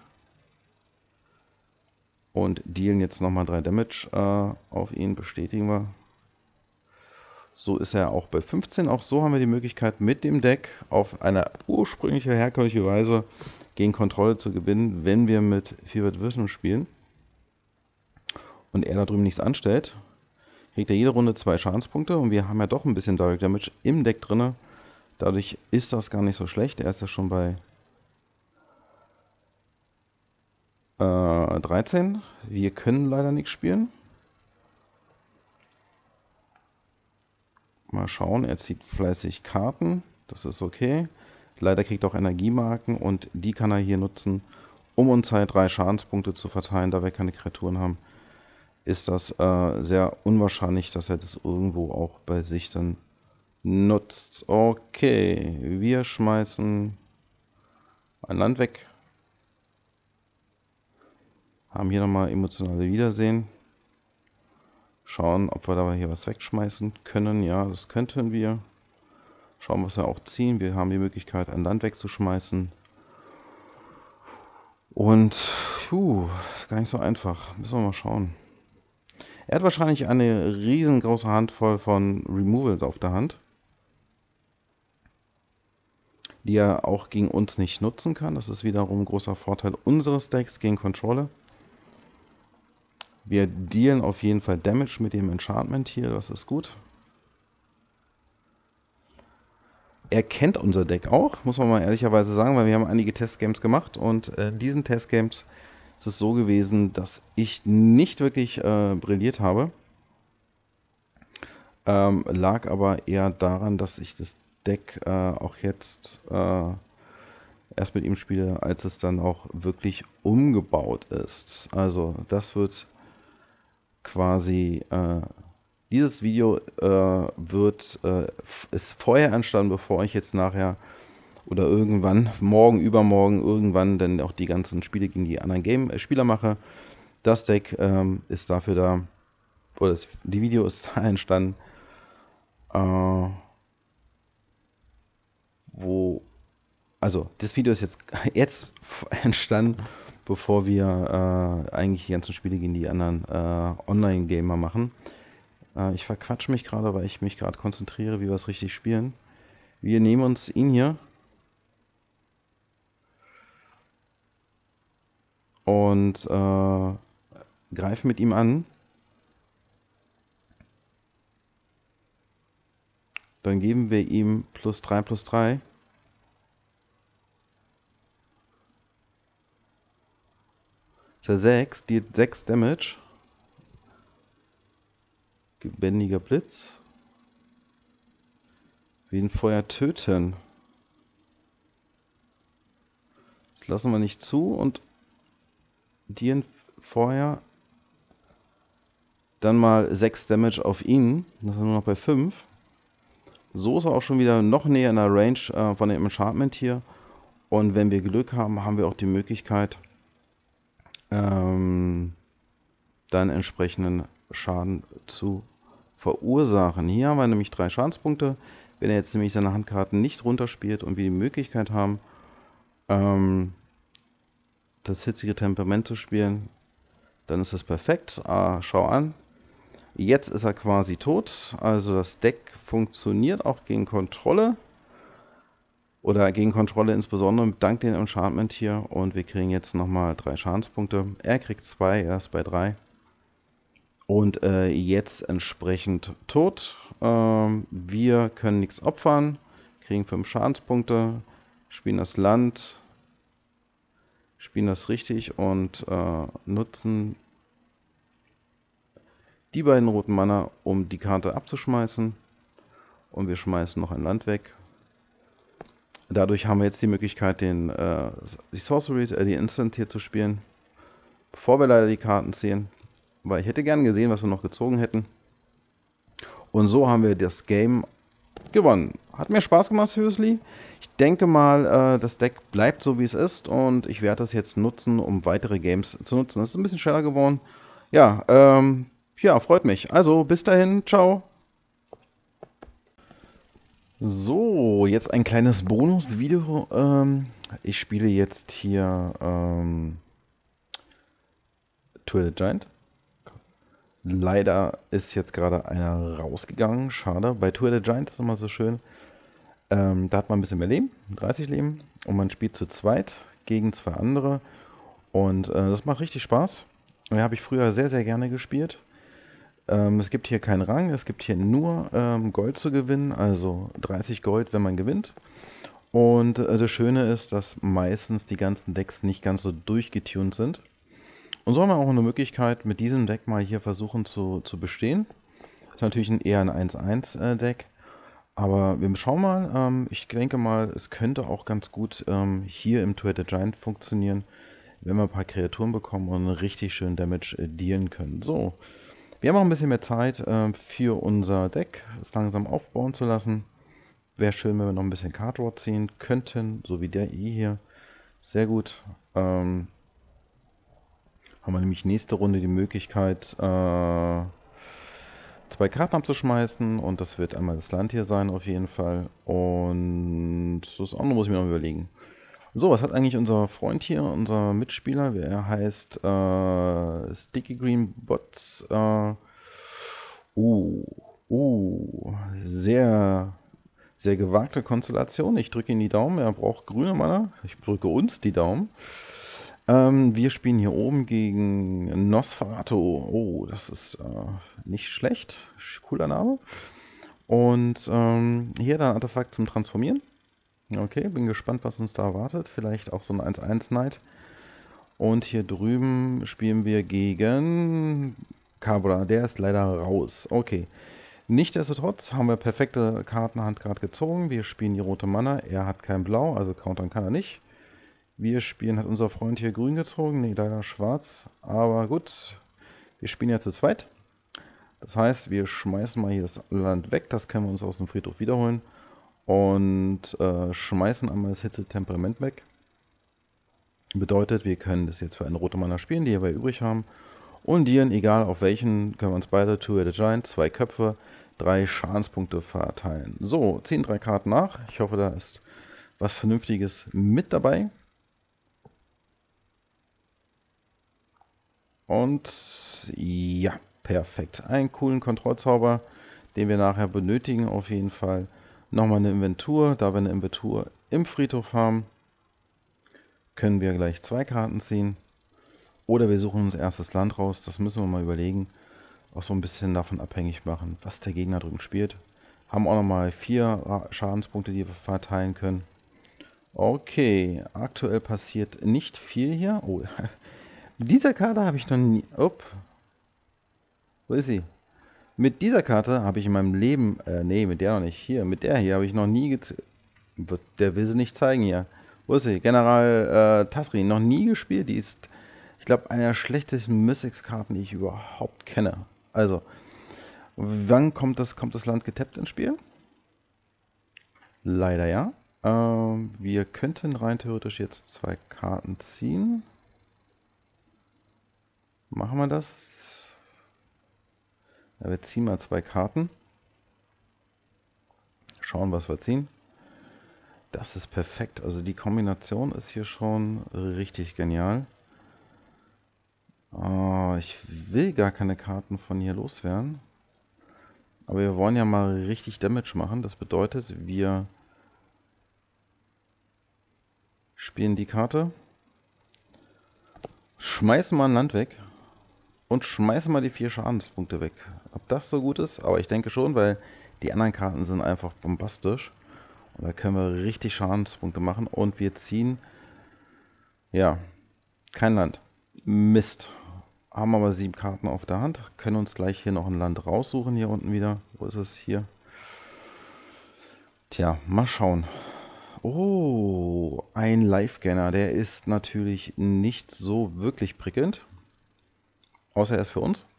Und dealen jetzt nochmal 3 Damage auf ihn. Bestätigen wir. So ist er auch bei 15. Auch so haben wir die Möglichkeit, mit dem Deck auf eine ursprüngliche, herkömmliche Weise gegen Kontrolle zu gewinnen, wenn wir mit Fevered Vision spielen. Und er da drüben nichts anstellt, kriegt er jede Runde 2 Schadenspunkte. Und wir haben ja doch ein bisschen Direct Damage im Deck drin. Dadurch ist das gar nicht so schlecht. Er ist ja schon bei 13. Wir können leider nichts spielen. Mal schauen, er zieht fleißig Karten. Das ist okay. Leider kriegt er auch Energiemarken und die kann er hier nutzen, um uns halt 3 Schadenspunkte zu verteilen. Da wir keine Kreaturen haben, ist das sehr unwahrscheinlich, dass er das irgendwo auch bei sich dann nutzt. Okay, wir schmeißen ein Land weg. Haben hier nochmal emotionale Wiedersehen. Schauen, ob wir dabei hier was wegschmeißen können. Ja, das könnten wir. Schauen, was wir auch ziehen. Wir haben die Möglichkeit, ein Land wegzuschmeißen. Und, gar nicht so einfach. Müssen wir mal schauen. Er hat wahrscheinlich eine riesengroße Handvoll von Removals auf der Hand, die er auch gegen uns nicht nutzen kann. Das ist wiederum ein großer Vorteil unseres Decks gegen Controller. Wir dealen auf jeden Fall Damage mit dem Enchantment hier, das ist gut. Er kennt unser Deck auch, muss man mal ehrlicherweise sagen, weil wir haben einige Testgames gemacht und in diesen Testgames ist es so gewesen, dass ich nicht wirklich brilliert habe. Lag aber eher daran, dass ich das Deck auch jetzt erst mit ihm spiele, als es dann auch wirklich umgebaut ist. Also das wird quasi, dieses Video ist vorher entstanden, bevor ich jetzt nachher oder irgendwann, morgen, übermorgen, irgendwann dann auch die ganzen Spiele gegen die anderen Spieler mache. Das Deck ist dafür da, oder die Video ist da entstanden, also das Video ist jetzt entstanden, bevor wir eigentlich die ganzen Spiele gegen die anderen Online-Gamer machen. Ich verquatsche mich gerade, weil ich mich gerade konzentriere, wie wir es richtig spielen. Wir nehmen uns ihn hier und greifen mit ihm an. Dann geben wir ihm +3/+3. Ist er 6, die 6 Damage. Lebendiger Blitz. Wir ihn vorher töten. Das lassen wir nicht zu und die vorher dann mal 6 Damage auf ihn. Das ist nur noch bei 5. So ist er auch schon wieder noch näher in der Range von dem Enchantment hier. Und wenn wir Glück haben, haben wir auch die Möglichkeit, dann entsprechenden Schaden zu verursachen. Hier haben wir nämlich 3 Schadenspunkte. Wenn er jetzt nämlich seine Handkarten nicht runterspielt und wir die Möglichkeit haben, das hitzige Temperament zu spielen, dann ist das perfekt. Schau an. Jetzt ist er quasi tot. Also das Deck funktioniert auch gegen Kontrolle. Oder gegen Kontrolle insbesondere dank dem Enchantment hier. Und wir kriegen jetzt nochmal 3 Schadenspunkte. Er kriegt 2, er ist bei 3. Und jetzt entsprechend tot. Wir können nichts opfern. Kriegen 5 Schadenspunkte. Spielen das Land. Spielen das richtig und nutzen die beiden roten Mana, um die Karte abzuschmeißen. Und wir schmeißen noch ein Land weg. Dadurch haben wir jetzt die Möglichkeit, die Sorcery, die Instant hier zu spielen. Bevor wir leider die Karten ziehen. Weil ich hätte gern gesehen, was wir noch gezogen hätten. Und so haben wir das Game gewonnen. Hat mir Spaß gemacht, seriously. Ich denke mal, das Deck bleibt so, wie es ist. Und ich werde das jetzt nutzen, um weitere Games zu nutzen. Das ist ein bisschen schneller geworden. Ja, ja, freut mich. Also, bis dahin. Ciao. So, jetzt ein kleines Bonusvideo. Ich spiele jetzt hier Two-Headed Giant. Leider ist jetzt gerade einer rausgegangen. Schade. Bei Two-Headed Giant ist es immer so schön. Da hat man ein bisschen mehr Leben, 30 Leben. Und man spielt zu zweit gegen 2 andere. Und das macht richtig Spaß. Den habe ich früher sehr, sehr gerne gespielt. Es gibt hier keinen Rang, es gibt hier nur Gold zu gewinnen, also 30 Gold, wenn man gewinnt. Und das Schöne ist, dass meistens die ganzen Decks nicht ganz so durchgetunt sind. Und so haben wir auch eine Möglichkeit, mit diesem Deck mal hier versuchen zu bestehen. Das ist natürlich eher ein 1-1-Deck. Aber wir schauen mal, ich denke mal, es könnte auch ganz gut hier im Two-Headed Giant funktionieren, wenn wir ein paar Kreaturen bekommen und einen richtig schönen Damage dealen können. So, wir haben auch ein bisschen mehr Zeit für unser Deck, es langsam aufbauen zu lassen. Wäre schön, wenn wir noch ein bisschen Card Draw ziehen könnten, so wie der hier. Sehr gut. Haben wir nämlich nächste Runde die Möglichkeit, 2 Karten abzuschmeißen. Und das wird einmal das Land hier sein auf jeden Fall. Und das andere muss ich mir noch überlegen. So, was hat eigentlich unser Freund hier, unser Mitspieler? Er heißt Sticky Green Bots. Uh, sehr, sehr gewagte Konstellation. Ich drücke ihm die Daumen. Er braucht grüne Mana. Ich drücke uns die Daumen. Wir spielen hier oben gegen Nosferatu. Oh, das ist nicht schlecht. Cooler Name. Und hier dann Artefakt zum Transformieren. Okay, bin gespannt, was uns da erwartet. Vielleicht auch so ein 1-1 Knight. Und hier drüben spielen wir gegen Cabra. Der ist leider raus. Okay. Nichtsdestotrotz haben wir perfekte Kartenhand gerade gezogen. Wir spielen die rote Mana. Er hat kein Blau, also countern kann er nicht. Wir spielen, hat unser Freund hier grün gezogen. Nee, leider schwarz. Aber gut. Wir spielen ja zu zweit. Das heißt, wir schmeißen mal hier das Land weg. Das können wir uns aus dem Friedhof wiederholen. Und schmeißen einmal das Hitze-Temperament weg. Bedeutet, wir können das jetzt für eine rote Mana spielen, die wir übrig haben. Und dienen, egal auf welchen, können wir uns beide, Two-Headed Giant, 2 Köpfe, 3 Schadenspunkte verteilen. So, ziehen 3 Karten nach. Ich hoffe, da ist was Vernünftiges mit dabei. Und ja, perfekt. Einen coolen Kontrollzauber, den wir nachher benötigen auf jeden Fall. Nochmal eine Inventur. Da wir eine Inventur im Friedhof haben, können wir gleich 2 Karten ziehen. Oder wir suchen uns erst das Land raus. Das müssen wir mal überlegen. Auch so ein bisschen davon abhängig machen, was der Gegner drüben spielt. Haben auch nochmal 4 Schadenspunkte, die wir verteilen können. Okay, aktuell passiert nicht viel hier. Oh, mit dieser Karte habe ich noch nie... Wo ist sie? Mit dieser Karte habe ich in meinem Leben... nee, mit der noch nicht. Hier, mit der hier habe ich noch nie... Der will sie nicht zeigen hier. Wo ist sie? General Tasri. Noch nie gespielt. Die ist, ich glaube, eine der schlechtesten Mystics-Karten, die ich überhaupt kenne. Also, wann kommt das Land getappt ins Spiel? Leider ja. Wir könnten rein theoretisch jetzt 2 Karten ziehen. Machen wir das? Ja, wir ziehen mal 2 Karten. Schauen, was wir ziehen. Das ist perfekt. Also die Kombination ist hier schon richtig genial. Ich will gar keine Karten von hier loswerden. Aber wir wollen ja mal richtig Damage machen. Das bedeutet, wir spielen die Karte, schmeißen mal ein Land weg und schmeißen mal die 4 Schadenspunkte weg. Ob das so gut ist? Aber ich denke schon, weil die anderen Karten sind einfach bombastisch. Und da können wir richtig Schadenspunkte machen. Und wir ziehen, ja, kein Land. Mist. Haben aber 7 Karten auf der Hand. Können uns gleich hier noch ein Land raussuchen, hier unten wieder. Wo ist es? Hier. Tja, mal schauen. Oh, ein Live-Scanner. Der ist natürlich nicht so wirklich prickelnd. Außer er ist für uns.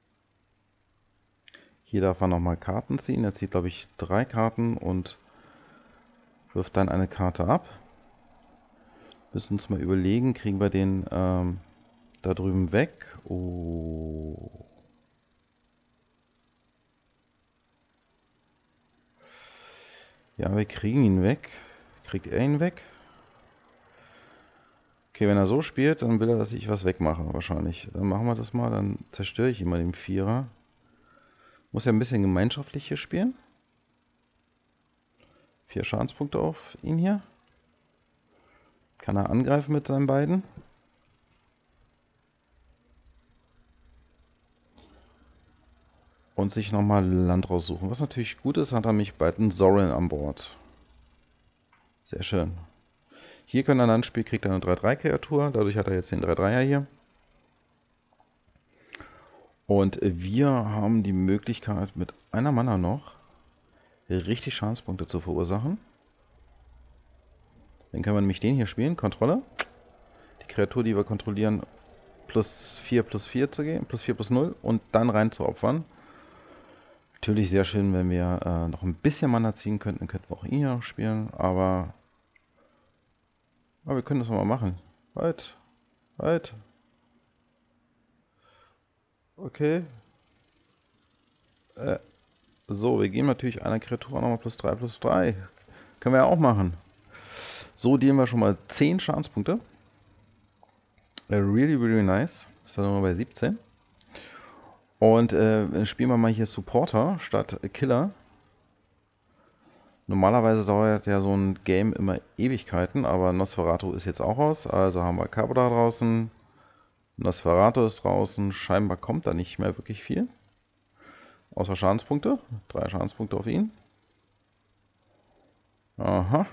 Hier darf er nochmal Karten ziehen. Er zieht, glaube ich, 3 Karten und wirft dann eine Karte ab. Müssen uns mal überlegen, kriegen wir den da drüben weg. Oh. Ja, wir kriegen ihn weg. Kriegt er ihn weg? Okay, wenn er so spielt, dann will er, dass ich was wegmache, wahrscheinlich. Dann machen wir das mal, dann zerstöre ich ihn mal den Vierer. Muss ja ein bisschen gemeinschaftlich hier spielen. 4 Schadenspunkte auf ihn hier. Kann er angreifen mit seinen beiden. Und sich nochmal Land raussuchen. Was natürlich gut ist, hat er mich bald einen Zorin an Bord. Sehr schön. Hier, wenn er Land spielt, kriegt er eine 3-3-Kreatur. Dadurch hat er jetzt den 3-3er hier. Und wir haben die Möglichkeit, mit einer Mana noch richtig Schadenspunkte zu verursachen. Dann können wir nämlich den hier spielen. Kontrolle. Die Kreatur, die wir kontrollieren, +4/+4 zu gehen. +4/+0. Und dann rein zu opfern. Natürlich sehr schön, wenn wir noch ein bisschen Mana ziehen könnten. Dann könnten wir auch ihn hier noch spielen. Aber wir können das mal machen. Halt. Halt. Okay. So, wir geben natürlich einer Kreatur auch nochmal +3/+3. Können wir ja auch machen. So dealen wir schon mal 10 Schadenspunkte. Really, really nice. Ist dann nochmal bei 17. Und spielen wir mal hier Supporter statt Killer. Normalerweise dauert ja so ein Game immer Ewigkeiten, aber Nosferatu ist jetzt auch raus. Also haben wir Cabra draußen. Nosferatu ist draußen. Scheinbar kommt da nicht mehr wirklich viel. Außer Schadenspunkte. 3 Schadenspunkte auf ihn. Aha.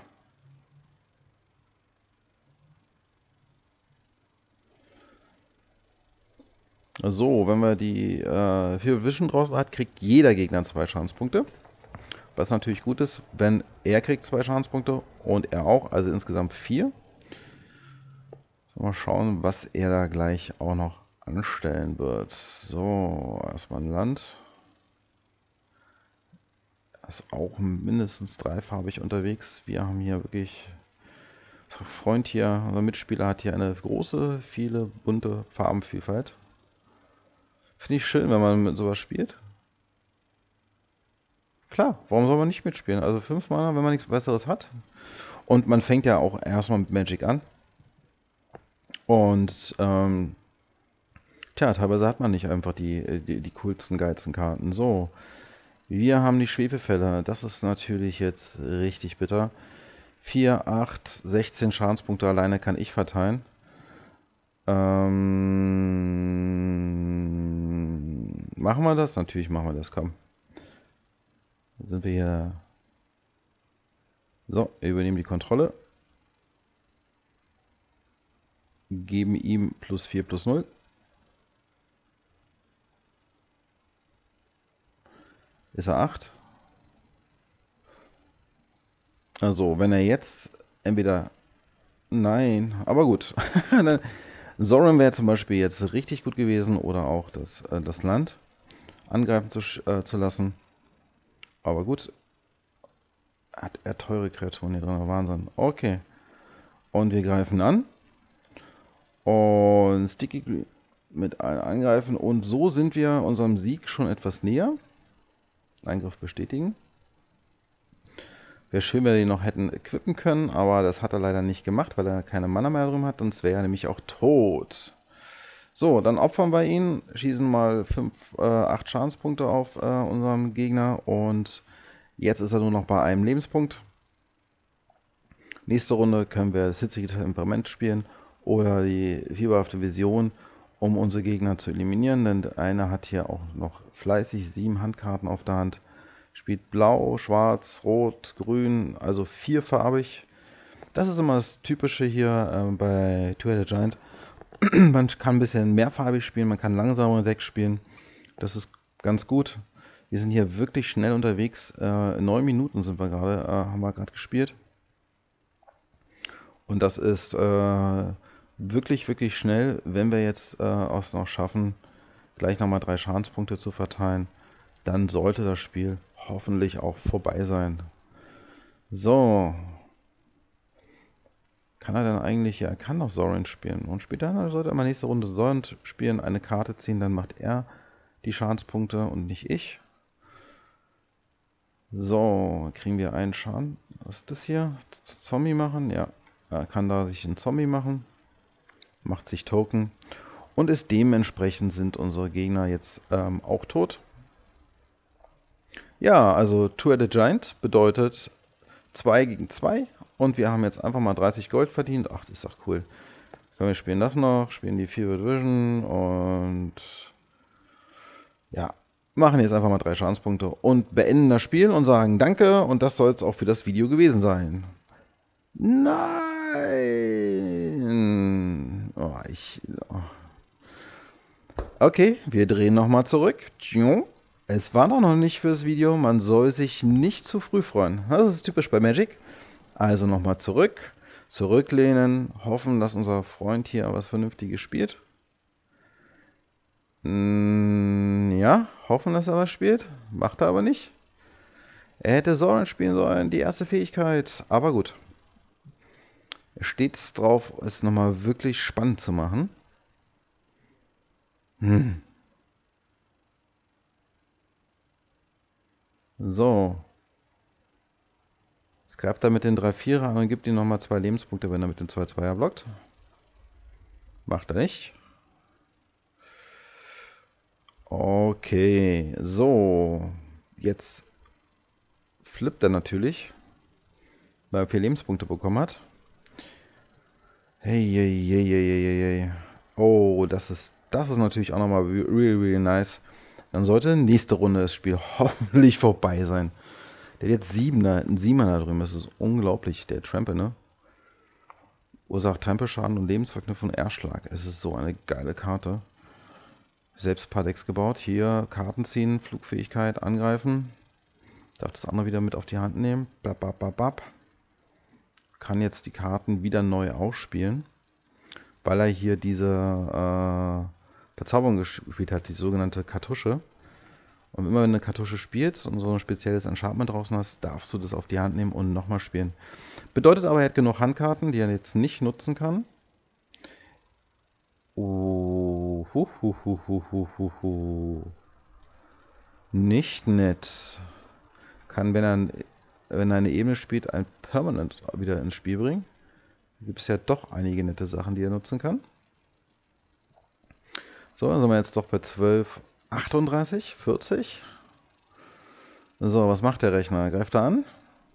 So, wenn wir die 4 Vision draußen hat, kriegt jeder Gegner 2 Schadenspunkte. Was natürlich gut ist, wenn er kriegt 2 Schadenspunkte und er auch, also insgesamt 4. So, mal schauen, was er da gleich auch noch anstellen wird. So, erstmal ein Land. Er ist auch mindestens 3-farbig unterwegs. Wir haben hier wirklich... Unser Freund hier, unser Mitspieler hat hier eine große, viele bunte Farbenvielfalt. Finde ich schön, wenn man mit sowas spielt. Klar, warum soll man nicht mitspielen? Also 5 Mana, wenn man nichts Besseres hat. Und man fängt ja auch erstmal mit Magic an. Und, teilweise hat man nicht einfach die coolsten, geilsten Karten. So, wir haben die Schwefefälle. Das ist natürlich jetzt richtig bitter. 4, 8, 16 Schadenspunkte alleine kann ich verteilen. Machen wir das? Natürlich machen wir das, komm. Dann sind wir hier. So, wir übernehmen die Kontrolle. Geben ihm +4/+0. Ist er 8? Also, wenn er jetzt entweder... Nein, aber gut. Zorin wäre zum Beispiel jetzt richtig gut gewesen oder auch das Land angreifen zu lassen. Aber gut. Hat er teure Kreaturen hier drin. Wahnsinn. Okay. Und wir greifen an. Und Sticky mit angreifen. Und so sind wir unserem Sieg schon etwas näher. Eingriff bestätigen. Wäre schön, wenn wir den noch hätten equippen können, aber das hat er leider nicht gemacht, weil er keine Mana mehr drin hat, sonst wäre er nämlich auch tot. So, dann opfern wir ihn, schießen mal 8 Schadenspunkte auf unserem Gegner und jetzt ist er nur noch bei einem Lebenspunkt. Nächste Runde können wir das hitzige Temperament spielen oder die fieberhafte Vision, um unsere Gegner zu eliminieren. Denn einer hat hier auch noch fleißig 7 Handkarten auf der Hand. Spielt blau, schwarz, rot, grün, also vierfarbig. Das ist immer das Typische hier bei Two-Headed Giant. Man kann ein bisschen mehrfarbig spielen, man kann langsamere Decks spielen. Das ist ganz gut. Wir sind hier wirklich schnell unterwegs. 9 Minuten sind wir gerade, haben wir gerade gespielt. Und das ist wirklich, wirklich schnell, wenn wir jetzt es noch schaffen, gleich nochmal 3 Schadenspunkte zu verteilen. Dann sollte das Spiel hoffentlich auch vorbei sein. So. Kann er dann eigentlich, ja, er kann noch Zorin spielen. Und später sollte er mal nächste Runde Zorin spielen, eine Karte ziehen, dann macht er die Schadenspunkte und nicht ich. So, kriegen wir einen Schaden. Was ist das hier? Zombie machen? Ja, er kann da sich einen Zombie machen. Macht sich Token. Und ist dementsprechend sind unsere Gegner jetzt auch tot. Ja, also Two-Headed Giant bedeutet 2 gegen 2. Und wir haben jetzt einfach mal 30 Gold verdient. Ach, das ist doch cool. Wir spielen das noch, spielen die Fever Division und ja, machen jetzt einfach mal 3 Schadenspunkte und beenden das Spiel und sagen Danke und das soll es auch für das Video gewesen sein. Nein! Oh. Okay, wir drehen nochmal zurück. Es war doch noch nicht fürs Video, man soll sich nicht zu früh freuen. Das ist typisch bei Magic. Also nochmal zurück, zurücklehnen, hoffen, dass unser Freund hier was Vernünftiges spielt. Ja, hoffen, dass er was spielt. Macht er aber nicht. Er hätte Zorin spielen sollen, die erste Fähigkeit. Aber gut. Er steht drauf, es nochmal wirklich spannend zu machen. So. Jetzt greift er mit den 3-4er an und gibt ihm nochmal 2 Lebenspunkte, wenn er mit dem 2-2er blockt. Macht er nicht. Okay, so. Jetzt flippt er natürlich, weil er 4 Lebenspunkte bekommen hat. Hey, hey, hey, hey, hey, hey. Oh, das ist natürlich auch nochmal really nice. Dann sollte nächste Runde das Spiel hoffentlich vorbei sein. Der hat jetzt 7er, einen 7er da drüben. Das ist unglaublich, der Trample, ne? Ursacht Trampelschaden und Lebensverknüpfung Erschlag. Es ist so eine geile Karte. Selbst ein paar Decks gebaut. Hier Karten ziehen, Flugfähigkeit, angreifen. Darf das andere wieder mit auf die Hand nehmen. Bap, bap, bap, bap. Kann jetzt die Karten wieder neu ausspielen, weil er hier diese Verzauberung gespielt hat, die sogenannte Kartusche. Und immer wenn du eine Kartusche spielst und so ein spezielles Enchantment draußen hast, darfst du das auf die Hand nehmen und nochmal spielen. Bedeutet aber, er hat genug Handkarten, die er jetzt nicht nutzen kann. Nicht nett. Kann, wenn er eine Ebene spielt, ein Permanent wieder ins Spiel bringen. Da gibt es ja doch einige nette Sachen, die er nutzen kann. So, dann sind wir jetzt doch bei 12, 38, 40. So, was macht der Rechner? Greift er an?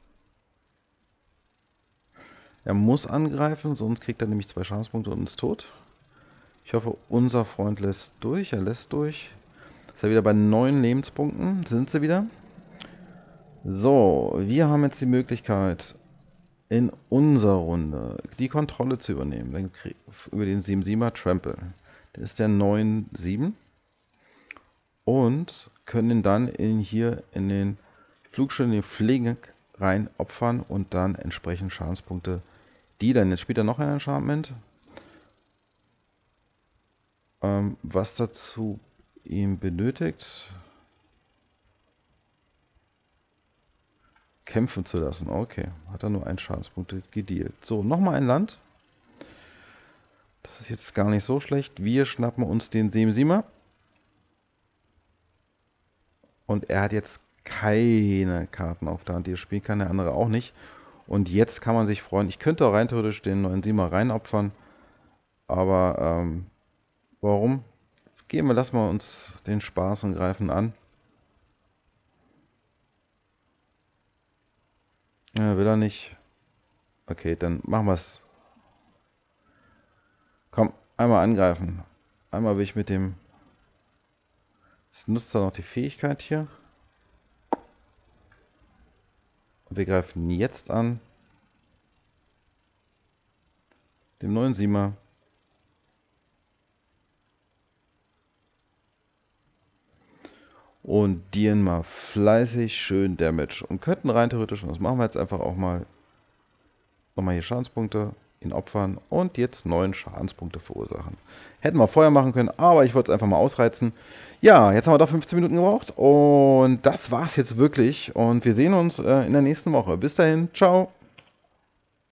Er muss angreifen, sonst kriegt er nämlich 2 Schadenspunkte und ist tot. Ich hoffe, unser Freund lässt durch. Er lässt durch. Ist er wieder bei 9 Lebenspunkten. Sind sie wieder? So, wir haben jetzt die Möglichkeit, in unserer Runde die Kontrolle zu übernehmen. Über den 7-7er Trample. Der ist der 9-7. Und können dann hier in den Flugschirm, den Pflegen rein opfern und dann entsprechend Schadenspunkte dealen. Jetzt spielt er noch ein Enchantment. Was dazu ihm benötigt, kämpfen zu lassen. Okay, hat er nur 1 Schadenspunkt gedealt. So, nochmal ein Land. Das ist jetzt gar nicht so schlecht. Wir schnappen uns den 7-7er. Und er hat jetzt keine Karten auf der Hand, die er spielen kann, der andere auch nicht. Und jetzt kann man sich freuen. Ich könnte auch rein theoretisch den 9-7er reinopfern. Aber warum? Lassen wir uns den Spaß und greifen an. Ja, will er nicht. Okay, dann machen wir es. Komm, einmal angreifen. Einmal will ich mit dem... Jetzt nutzt er noch die Fähigkeit hier. Und wir greifen jetzt an. Dem neuen Siemer. Und dealen mal fleißig schön Damage. Und könnten rein theoretisch, und das machen wir jetzt einfach auch mal, nochmal hier Schadenspunkte, ihn opfern und jetzt 9 Schadenspunkte verursachen. Hätten wir vorher machen können, aber ich wollte es einfach mal ausreizen. Ja, jetzt haben wir doch 15 Minuten gebraucht und das war's jetzt wirklich. Und wir sehen uns in der nächsten Woche. Bis dahin, ciao.